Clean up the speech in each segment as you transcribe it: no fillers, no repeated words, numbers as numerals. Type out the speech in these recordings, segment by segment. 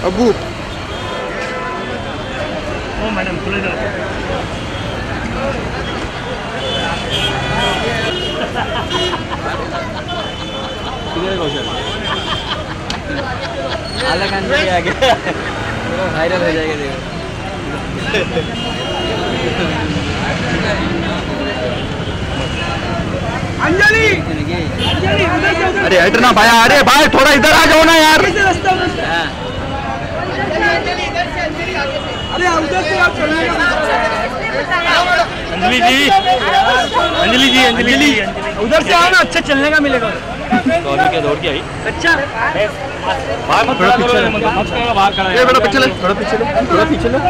अबू ओ madam खुले जाओ। अलग अंजलि आ गया, वायरल हो जाएगा देखो। अंजलि अरे हटना भाई, अरे भाई थोड़ा इधर आ जाओ ना यार। अरे उधर से आप चलिए। अंजलि जी, अंजलि जी, अंजलि जी उधर से आओ ना, अच्छा चलने का मिलेगा। कॉफी क्या दौड़ के आई? अच्छा बाहर मत खड़ा करो, बाहर खड़ा है। ये बेटा पीछे ले, थोड़ा पीछे लो, थोड़ा पीछे लो।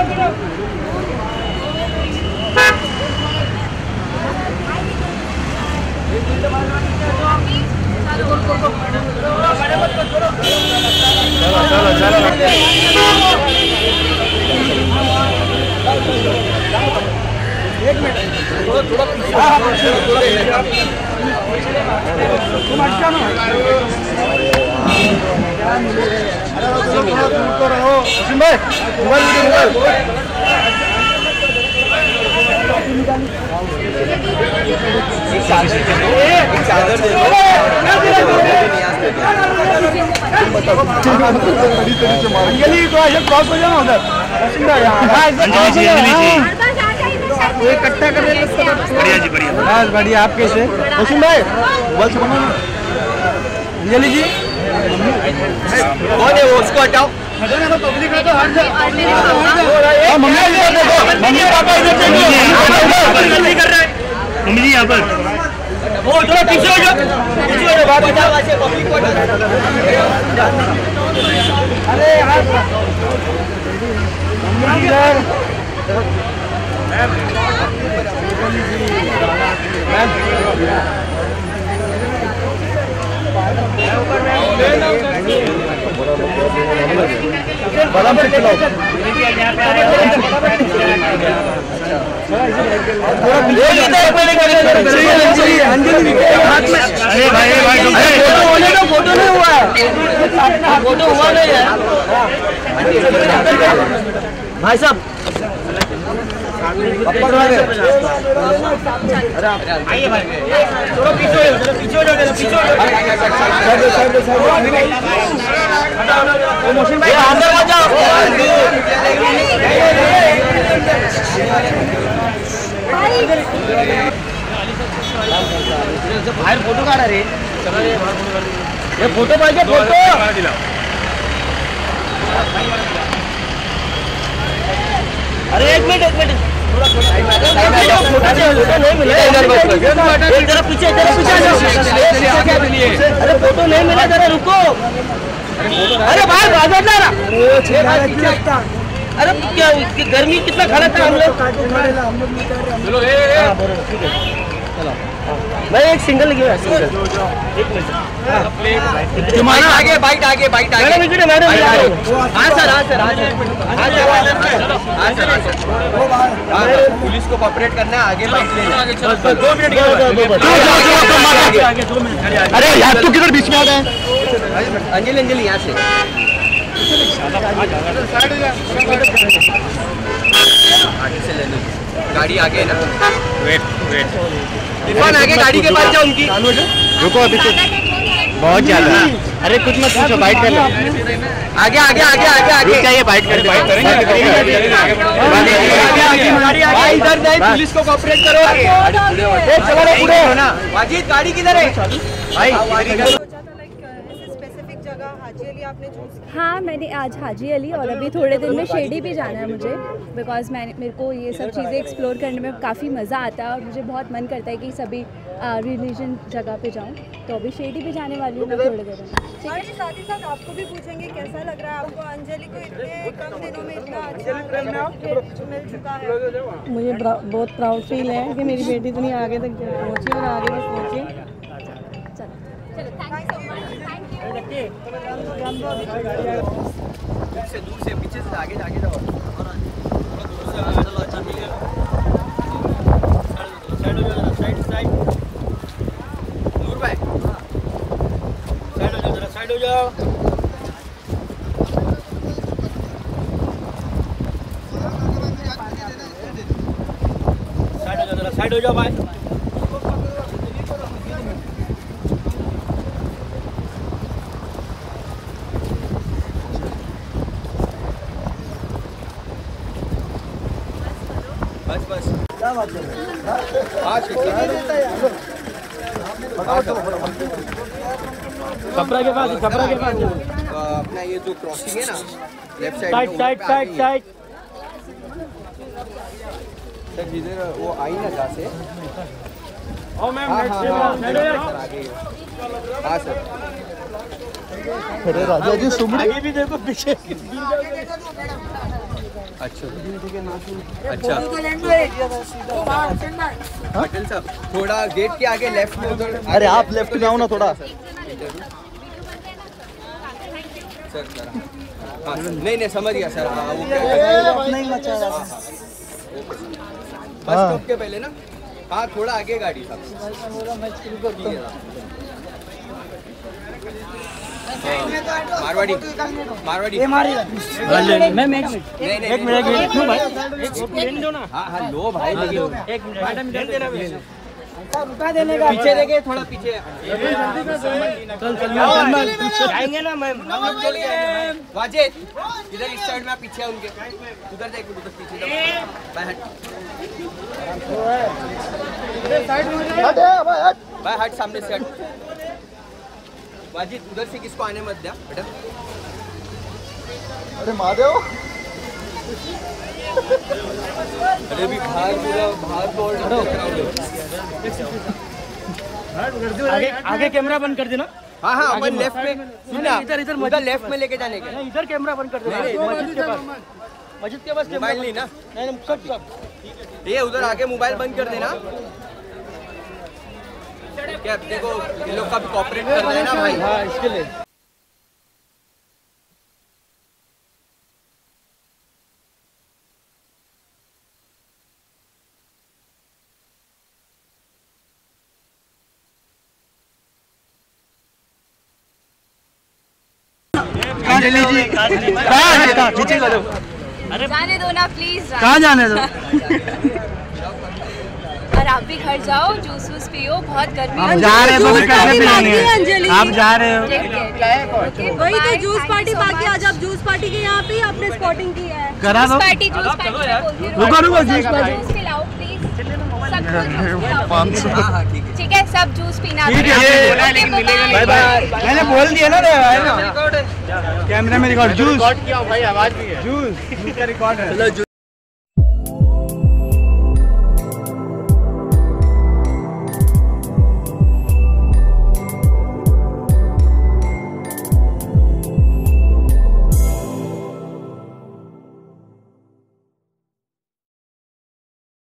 चलो चलो एक मिनट, थोड़ा पीछे तुम अच्छा ना। वसीम भाई मोबाइल चादर दे दो। अंजलि तो ऐसे क्रॉस हो जाओ उधर। अंजलि जी, अंजलि जी इकट्ठा कर रहे हैं। बढ़िया जी, बढ़िया बस बढ़िया। आप कैसे वसीम भाई? मोबाइल से बनो ना। अंजलि जी कौन है वो, उसको हटाओ। पब्लिक है तो हट जाओ। मम्मी देखो, मम्मी पापा इधर नहीं कर रहे। मम्मी जी यहाँ पर वो थोड़ा पीछे हो जाओ, पीछे हो जाओ। बात बताओ ऐसे पब्लिक को। अरे यार बराबर चलाओ। अंजलि अरे भाई फोटो नहीं हुआ है, फोटो हुआ नहीं है भाई साहब। आइए भाई, थोड़ा पीछे हो जाओ, पीछे हो जाओ, पीछे हो जाओ। मोशन भाई अंदर आ जाओ। बाहर फोटो काढा रे। ये फोटो पाहिजे, फोटो। अरे एक मिनट फोटो नहीं मिला। जरा पीछे, जरा पीछे। अरे फोटो नहीं मिला, जरा रुको। अरे बाहर बाजार जा रहा। अरे क्या गर्मी कितना खड़ा था हम लोग। चलो ठीक है, चलो भाई एक सिंगल लगी हुआ है, सिंगल। एक मिनट तुम्हारा आगे, बाइट आगे, बाइट आगे। मैडम हाँ सर, हाँ सर, हाँ सर, हाँ सर। पुलिस को कोऑपरेट करना है, आगे बाइट लेना। 2 मिनट। अरे यार तू किधर बीच में आ गया? अंजलि, अंजलि यहाँ से आगे से ले लो। गाड़ी आगे है ना। वेट इरफान, आगे गाड़ी के पास जाओ उनकी। रुको अभी तो बहुत ज्यादा। अरे कुछ मत पूछो, बाइट कर लो। आगे आगे आगे आगे आगे चाहिए बाइट करेंगे। इधर नहीं, पुलिस को कोऑपरेट करो। चलो पूरे ना वाजिद, गाड़ी किधर है भाई? हाँ, मैंने आज हाजी अली और अभी थोड़े दिन में शिरडी भी जाना है मुझे, बिकॉज मेरे को ये सब चीज़ें एक्सप्लोर करने में काफ़ी मज़ा आता है और मुझे बहुत मन करता है कि सभी रिलीजन जगह पे जाऊँ। तो अभी शिरडी भी जाने वाली हूँ मैं थोड़ी देर में। और साथ ही साथ आपको भी पूछेंगे कैसा लग रहा है आपको, अंजलि को इतने कम दिनों में इतना अच्छा मिल चुका है। मुझे बहुत प्राउड फील है कि मेरी बेटी इतनी आगे तक पहुँची और आगे तक पहुँची। दूर से पीछे से आगे आगे जाओ। दूर भाई, साइड हो जाओ, साइड हो जाओ। साइड हो जाओ भाई। बस बस छपरा के पास अपना ये जो क्रॉसिंग है ना लेफ्ट साइड साइड सर जिधर वो आई ना जहाँ से ओ मैम हाँ सर अरे राजा जी सुमड़ी आगे भी देखो पीछे। अच्छा अच्छा पटेल साहब थोड़ा गेट के आगे लेफ्ट में उधर। अरे आप लेफ्ट में आओ ना थोड़ा। सर सर हाँ नहीं समझ गया सर। हाँ वो नहीं मचा रहा। बस स्टॉप के पहले ना। हाँ थोड़ा आगे गाड़ी साहब। मारवाड़ी मैम एक मिनट क्यों भाई हाँ लो भाई एक मिनट देना पीछे देखे थोड़ा पीछे जाएंगे ना मैम हम लोग चल जाएंगे। वाजिद इधर इस साइड में आप पीछे उनके उधर देख उधर पीछे भाई हट सामने से हट। वाजिद उधर से किसको आने मत दिया बेटा। अरे महादेव अरे भी बाहर बोर्ड आगे कैमरा बंद कर देना। हाँ हाँ अपन लेफ्ट में सुना इधर लेफ्ट में लेके जाने का। इधर कैमरा बंद कर देना। मस्जिद के पास मोबाइल नहीं ना। नहीं सब ये उधर आगे मोबाइल बंद कर देना। क्या देखो ये लोग का भी कॉपरेट करना है ना भाई। हाँ इसके लिए जाने दो ना प्लीज। कहाँ जाने दो। और आप भी घर जाओ जूस वूस पियो बहुत गर्मी है। जा रहे हो अंजलि आप जा रहे हो। वही तो जूस पार्टी बाकी आज आप जूस पार्टी के यहाँ पे आपने स्पॉटिंग की है। करा दो। पार्टी जूस पार्टी रुको जूस पार्टी जूस पिलाओ प्लीज। हाँ ठीक है ठीक है सब जूस पीना। Bye bye. मैंने बोल दिया ना कैमरा में रिकॉर्ड जूस किया भाई आवाज भी है जूस का रिकॉर्ड है। चलो